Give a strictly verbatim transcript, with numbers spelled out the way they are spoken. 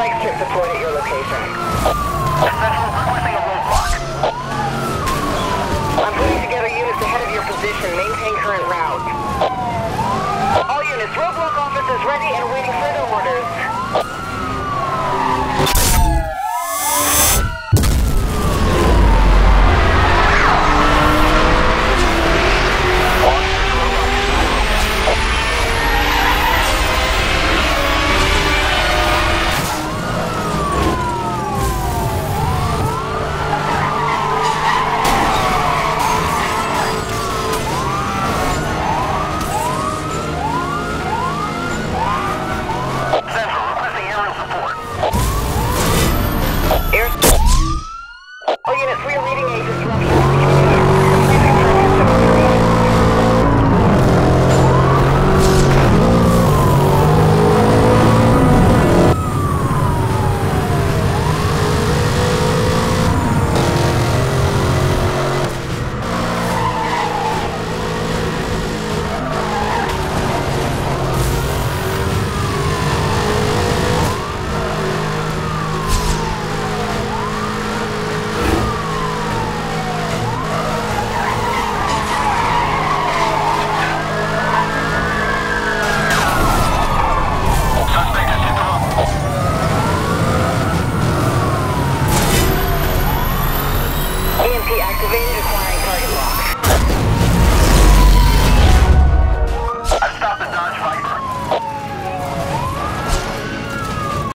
strike strip deployed at your location. Central requesting a roadblock. I'm putting together units ahead of your position. Maintain current route. All units, roadblock office is ready and awaiting further orders.